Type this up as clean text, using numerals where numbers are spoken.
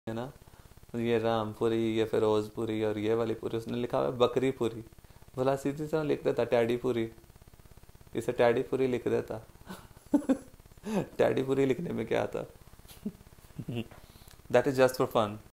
है ना, ये रामपुरी, ये फिरोजपुरी, और ये वाली पूरी उसने लिखा हुआ है बकरीपुरी। बोला सीधी सा लिख देता टैडीपुरी, इसे टैडीपुरी लिख देता। टैडीपुरी लिखने में क्या आता। That is just for fun.